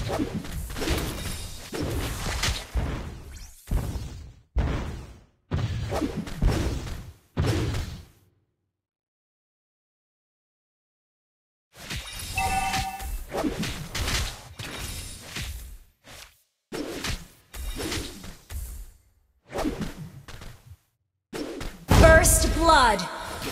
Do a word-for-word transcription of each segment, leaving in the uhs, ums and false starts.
First blood.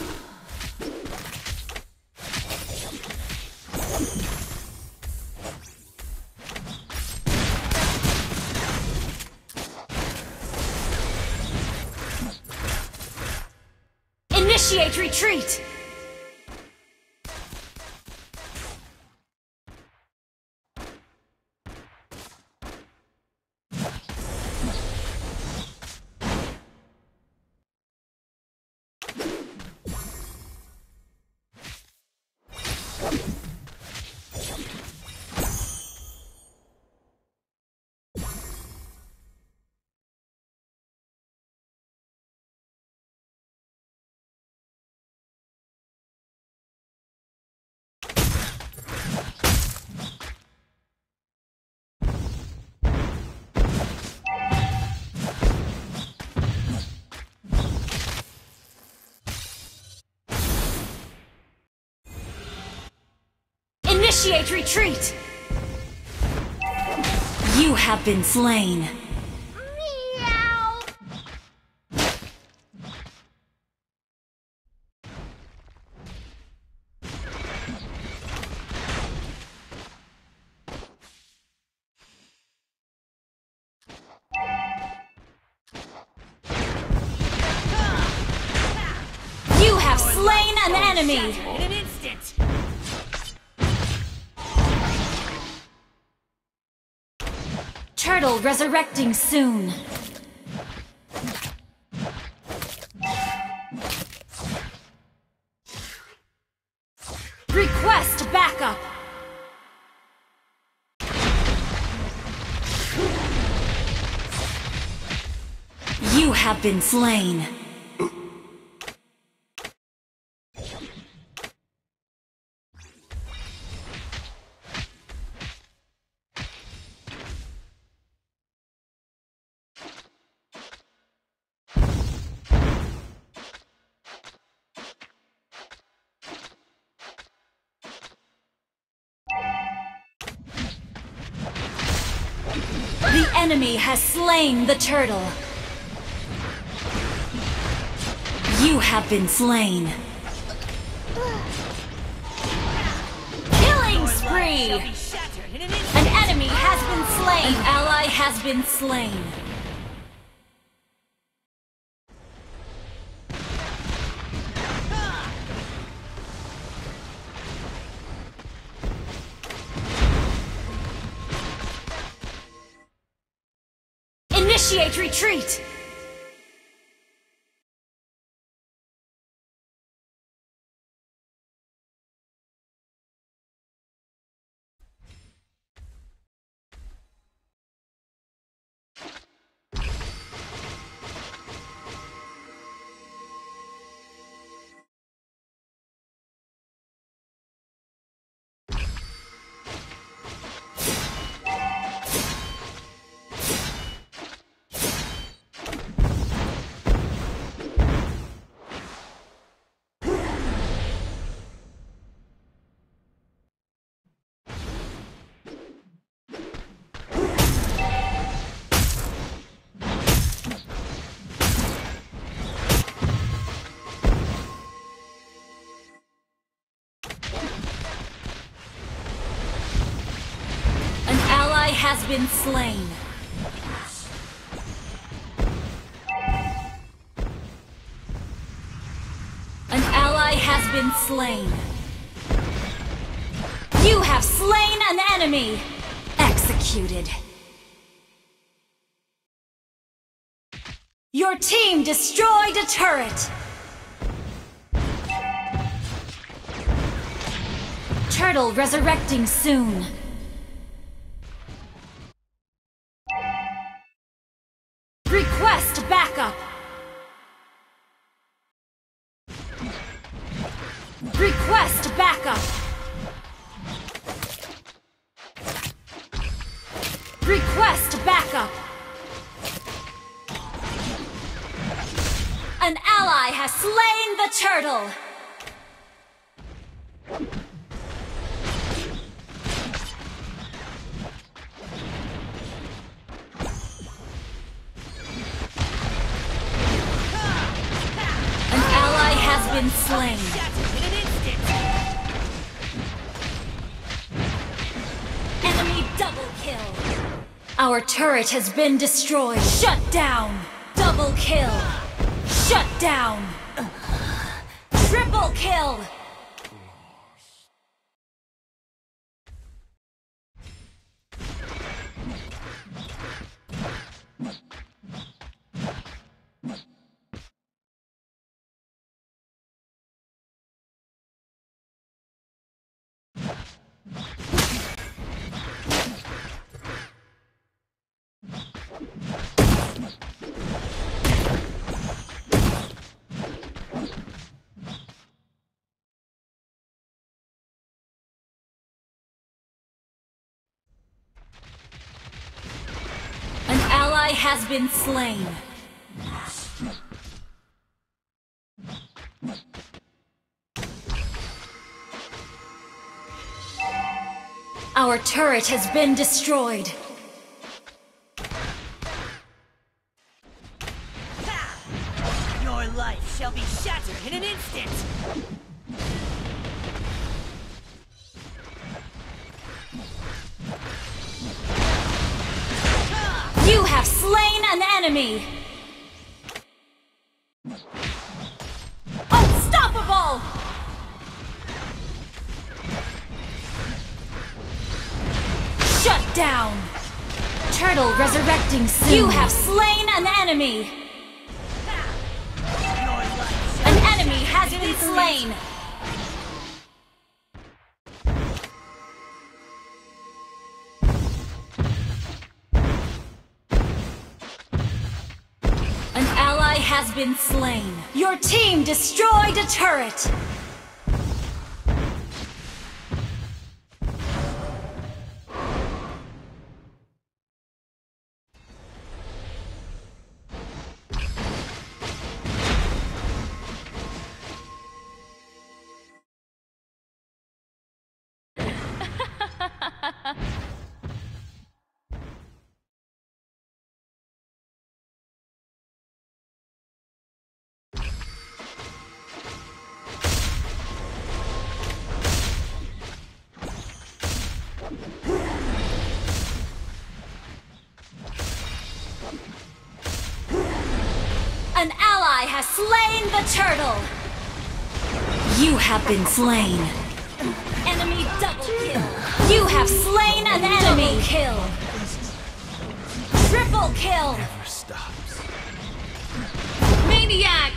Initiate retreat! Initiate retreat! You have been slain. Meow. You have slain an enemy! In an instant. Turtle resurrecting soon. Request backup. You have been slain. The enemy has slain the turtle. You have been slain. Killing spree! Shall be shattered in an instant. An enemy has been slain. An ally has been slain. Initiate retreat! Has been slain. An ally has been slain. You have slain an enemy. Executed. Your team destroyed a turret. Turtle resurrecting soon. Request backup! Request backup! slain the turtle! An ally has been slain. Shattered in an instant. Enemy double kill. Our turret has been destroyed. Shut down. Double kill. Shut down. Triple kill. An ally has been slain. Our turret has been destroyed. Your life shall be shattered in an instant. You have slain an enemy! Unstoppable! Shut down! Turtle resurrecting soon. You have slain an enemy! An enemy has been slain! Has been slain. Your team destroyed a turret. An ally has slain the turtle! You have been slain. Enemy double kill. You have slain an enemy. Kill. Triple kill. Never stops. Maniac!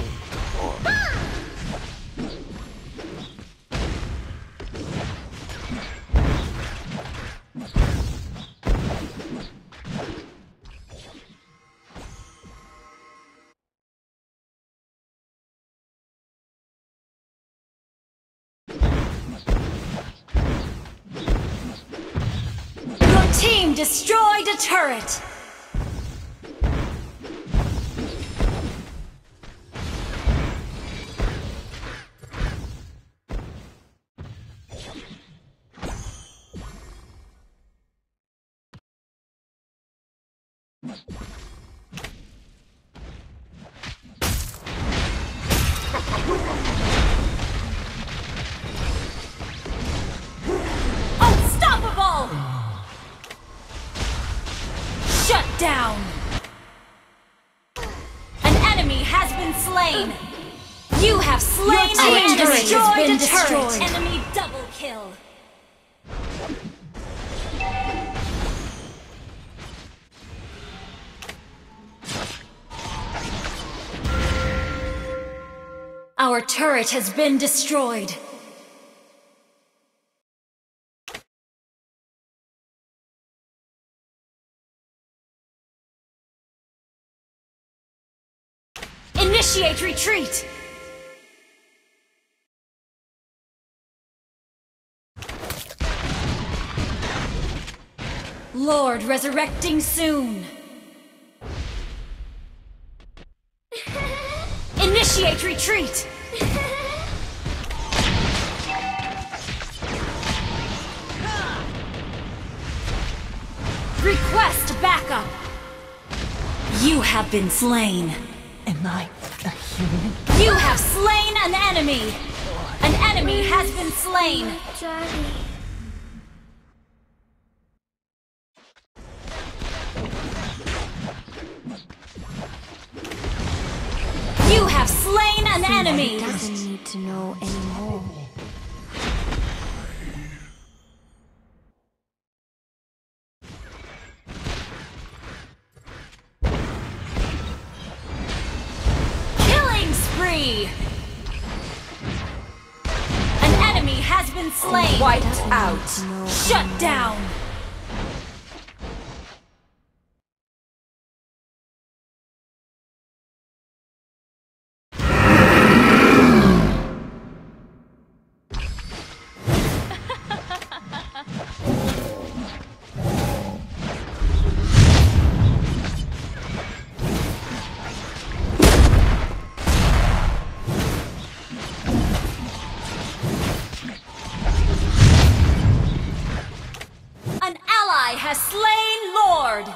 Team destroyed a turret! Unstoppable! Shut down! An enemy has been slain! You have slain an enemy! Destroyed a turret! Enemy double kill! Our turret has been destroyed! Initiate retreat! Lord resurrecting soon! Initiate retreat! Request backup! You have been slain. Am I a human? You have slain an enemy! An enemy has been slain! Daddy. You have slain an enemy! Doesn't need to know anymore. Killing spree! An enemy has been slain! Wiped out. Shut down! An ally has slain Lord!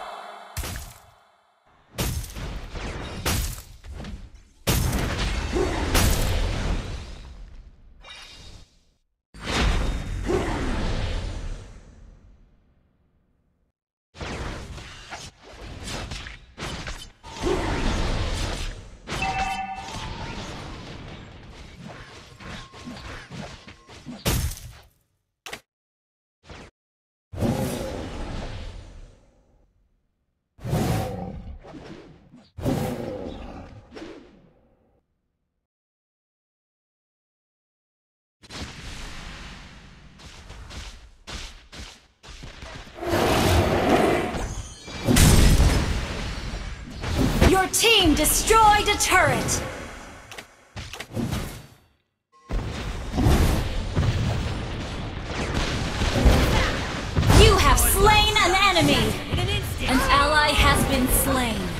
Your team destroyed a turret! You have slain an enemy! In an instant! An ally has been slain.